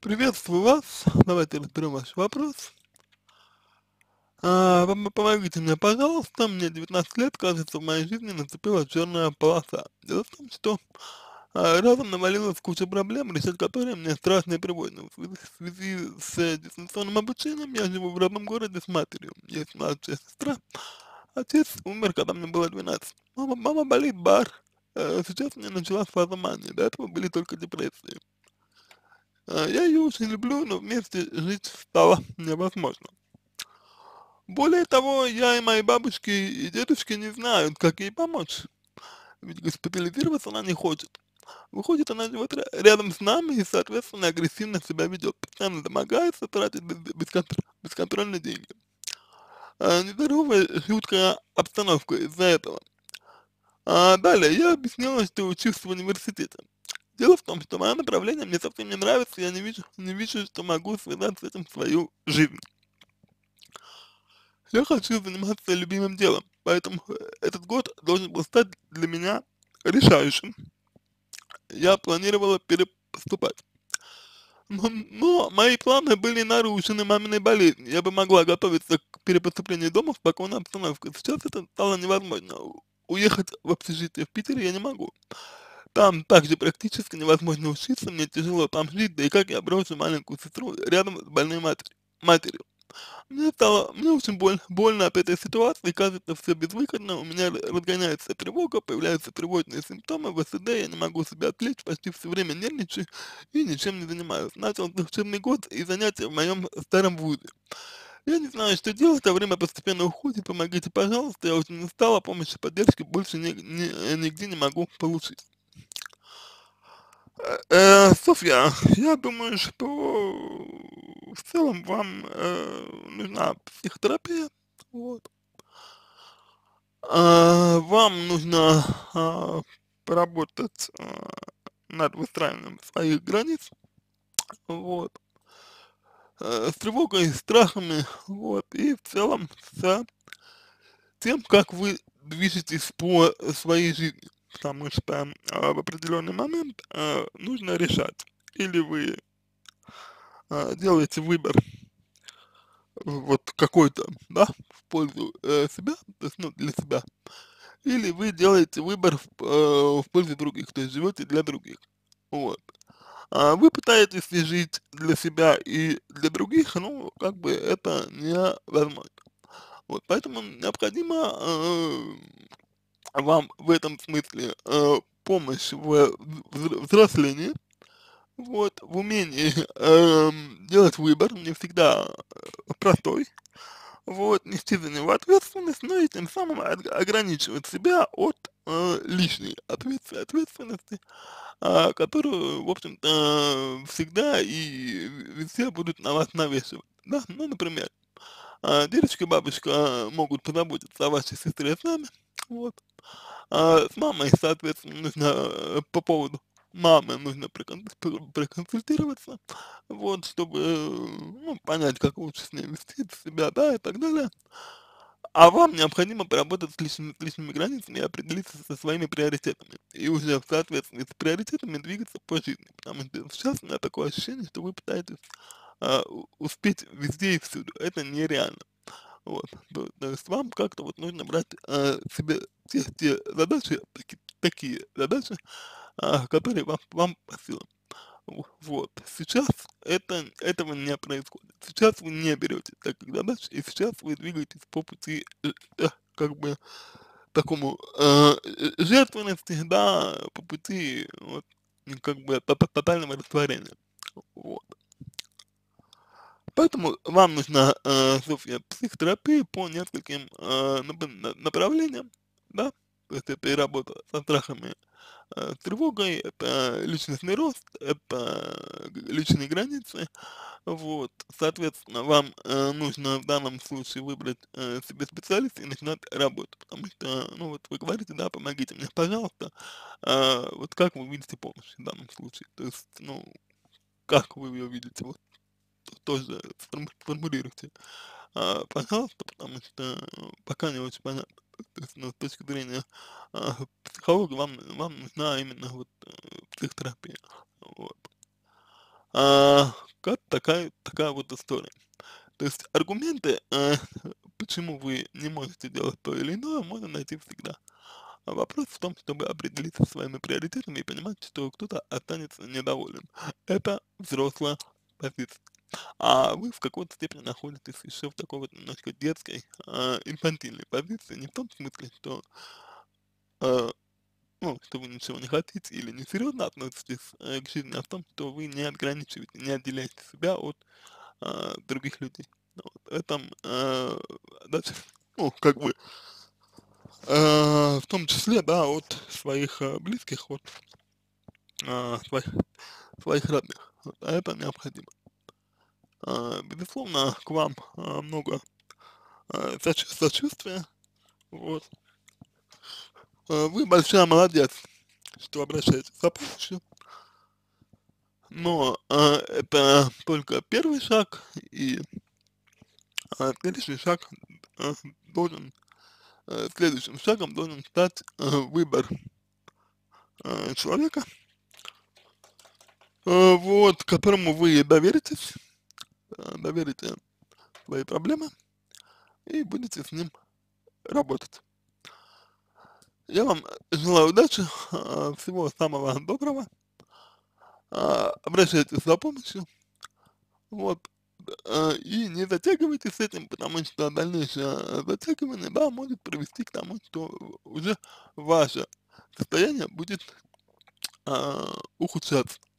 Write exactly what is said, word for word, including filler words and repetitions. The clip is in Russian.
Приветствую вас. Давайте разберем ваш вопрос. А, пом- помогите мне, пожалуйста. Мне девятнадцать лет, кажется, в моей жизни наступила черная полоса. Дело в том, что а, разом навалилась куча проблем, решать которые мне страшно и приводят. В связи, в связи с э, дистанционным обучением я живу в родном городе с матерью. Есть младшая сестра. Отец умер, когда мне было двенадцать. Мама, мама болит, бар. Э, Сейчас у меня началась фаза мании. До этого были только депрессии. А, Я ее очень люблю, но вместе жить стало невозможно. Более того, я и мои бабушки и дедушки не знают, как ей помочь, ведь госпитализироваться она не хочет. Выходит, она живет ря- рядом с нами и, соответственно, агрессивно себя ведет, постоянно домогается, тратит без- бесконтр- бесконтрольно деньги. А, нездоровая, жуткая обстановка из-за этого. А далее, я объяснила, что учусь в университете. Дело в том, что мое направление мне совсем не нравится, я не вижу, не вижу, что могу связать с этим свою жизнь. Я хочу заниматься любимым делом, поэтому э, этот год должен был стать для меня решающим. Я планировала перепоступать. Но, но мои планы были нарушены маминой болезнью. Я бы могла готовиться к перепоступлению дома в спокойной обстановке. Сейчас это стало невозможно. У- Уехать в общежитие в Питере я не могу. Там также практически невозможно учиться, мне тяжело там жить, да и как я брошу маленькую сестру рядом с больной матер- матерью. Мне стало, мне очень боль, больно от этой ситуации, кажется, все безвыходно, у меня р- разгоняется тревога, появляются тревожные симптомы, в СД я не могу себя отвлечь, почти все время нервничаю и ничем не занимаюсь. Начал учебный год и занятия в моем старом вузе. Я не знаю, что делать, а время постепенно уходит, помогите, пожалуйста, я очень устала, помощи, поддержки больше ни- ни- нигде не могу получить. Э, э, Софья, я думаю, что в целом вам э, нужна психотерапия, вот. А, вам нужно а, поработать а, над выстраиванием своих границ, вот, э, с тревогой, страхами, вот, и в целом с тем, как вы движетесь по своей жизни, потому что а, в определенный момент а, нужно решать, или вы а, делаете выбор вот какой-то, да, в пользу э, себя, то есть, ну, для себя, или вы делаете выбор в, э, в пользу других, то есть живете для других, вот. А вы пытаетесь жить для себя и для других, ну, как бы это невозможно. Вот, поэтому необходимо э, вам в этом смысле э, помощь в взр- взрослении, вот, в умении эм, делать выбор, не всегда э, простой, вот, нести за него ответственность, ну и тем самым от- ограничивать себя от э, лишней ответс- ответственности, а, которую, в общем-то, всегда и везде будут на вас навешивать. Да, ну, например, а, дедушка и бабушка могут позаботиться о вашей сестре с нами, вот, а с мамой, соответственно, нужно э, по поводу мамы нужно прокон- пр- проконсультироваться, вот, чтобы, э, ну, понять, как лучше с ней вести себя, да, и так далее. А вам необходимо поработать с личными, с личными границами и определиться со своими приоритетами. И уже в соответствии с приоритетами двигаться по жизни. Потому что сейчас у меня такое ощущение, что вы пытаетесь а, у- успеть везде и всюду. Это нереально. Вот. То, то есть вам как-то вот нужно брать а, себе те, те задачи, таки- такие задачи, а, которые вам, вам по силам. В вот. Сейчас это этого не происходит. Сейчас вы не берете таких задач, и сейчас вы двигаетесь по пути, э, э, как бы такому, э, э, жертвенности, да, по пути вот, м, как бы то то тотального растворения. Вот. Поэтому вам нужна, э, Софья, психотерапия по нескольким, э, нап на направлениям, да. То есть это и работа со страхами, э, с тревогой, это личностный рост, это г личные границы. Вот, соответственно, вам, э, нужно в данном случае выбрать, э, себе специалиста и начинать работу, потому что, ну, вот вы говорите, да, помогите мне, пожалуйста. А, вот как вы видите помощь в данном случае? То есть, ну, как вы ее видите? Вот тоже сформу сформулируйте, а, пожалуйста, потому что э, пока не очень понятно. То есть, ну, с точки зрения, а, психологии вам вам нужна именно вот, э, психотерапия. Вот. А, адвокат, такая, такая вот история. То есть аргументы, э, почему вы не можете делать то или иное, можно найти всегда. А вопрос в том, чтобы определиться со своими приоритетами и понимать, что кто-то останется недоволен. Это взрослая позиция. А вы в какой-то степени находитесь еще в такой вот немножко детской, а, инфантильной позиции. Не в том смысле, что, э, ну, что вы ничего не хотите или несерьезно относитесь э, к жизни, а в том, что вы не отграничиваете, не отделяете себя от а, других людей. Вот. В этом, э, даже, ну, как бы, э, в том числе, да, от своих э, близких, от а, своих, своих родных. Вот. А это необходимо. А, безусловно, к вам а, много а, соч- сочувствия. Вот. А, вы большая молодец, что обращаетесь за помощью. Но а, это только первый шаг, и а, следующий шаг а, должен, а, следующим шагом должен стать а, выбор а, человека, а, вот, которому вы доверитесь, а, доверите свои проблемы и будете с ним работать. Я вам желаю удачи, а, всего самого доброго, а, обращайтесь за помощью, вот, а, и не затягивайте с этим, потому что дальнейшее затягивание, да, может привести к тому, что уже ваше состояние будет а, ухудшаться.